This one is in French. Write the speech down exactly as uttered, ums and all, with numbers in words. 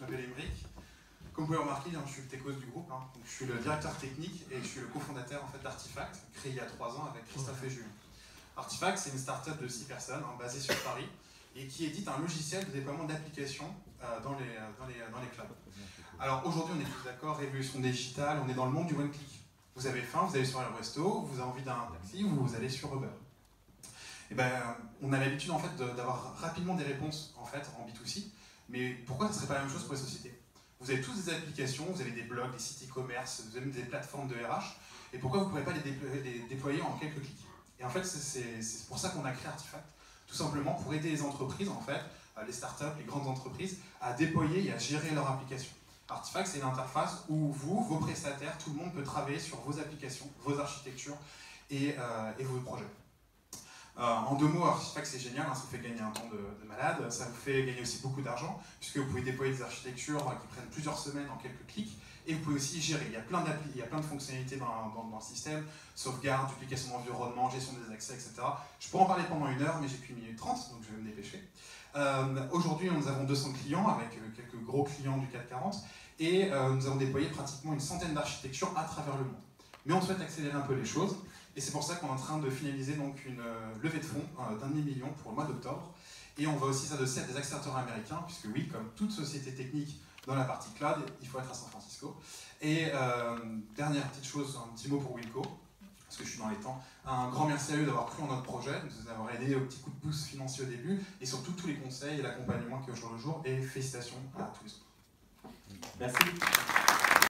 m'appelle Émeric. Comme vous pouvez remarquer, je suis le techos du groupe. Hein. Donc, je suis le directeur technique et je suis le cofondateur en fait, d'Artifact, créé il y a trois ans avec Christophe et Julien. Artifact, c'est une start-up de six personnes, hein, basée sur Paris, et qui édite un logiciel de déploiement d'applications euh, dans, les, dans, les, dans les clouds. Alors aujourd'hui, on est tous d'accord, révolution digitale, on est dans le monde du one-click. Vous avez faim, vous allez sur un resto, vous avez envie d'un taxi, ou vous allez sur Uber. Et ben, on a l'habitude en fait d'avoir rapidement des réponses en fait en B deux C, mais pourquoi ce ne serait pas la même chose pour les sociétés? Vous avez tous des applications, vous avez des blogs, des sites e-commerce, vous avez des plateformes de R H, et pourquoi vous ne pourrez pas les déployer, les déployer en quelques clics? Et en fait, c'est pour ça qu'on a créé Artifact, tout simplement pour aider les entreprises, en fait, les startups, les grandes entreprises, à déployer et à gérer leur application. Artifact, c'est une interface où vous, vos prestataires, tout le monde peut travailler sur vos applications, vos architectures et, euh, et vos projets. Euh, en deux mots, Artifact c'est génial, hein, ça vous fait gagner un temps de, de malade, ça vous fait gagner aussi beaucoup d'argent, puisque vous pouvez déployer des architectures qui prennent plusieurs semaines en quelques clics, et vous pouvez aussi gérer. Il y a plein d'applis, il y a plein de fonctionnalités dans, dans, dans le système, sauvegarde, duplication d'environnement, gestion des accès, et cetera. Je pourrais en parler pendant une heure, mais j'ai qu'une minute trente, donc je vais me dépêcher. Euh, Aujourd'hui, nous avons deux cents clients, avec quelques gros clients du CAC quarante, et euh, nous avons déployé pratiquement une centaine d'architectures à travers le monde. Mais on souhaite accélérer un peu les choses, et c'est pour ça qu'on est en train de finaliser donc une euh, levée de fonds euh, d'un demi-million pour le mois d'octobre. Et on va aussi s'adosser à des accélérateurs américains, puisque oui, comme toute société technique dans la partie cloud, il faut être à San Francisco. Et euh, dernière petite chose, un petit mot pour Wilco, parce que je suis dans les temps. Un grand merci à eux d'avoir cru en notre projet, de nous avoir aidé au petit coup de pouce financier au début, et surtout tous les conseils et l'accompagnement qui est au jour le jour, et félicitations à tous les autres. Merci.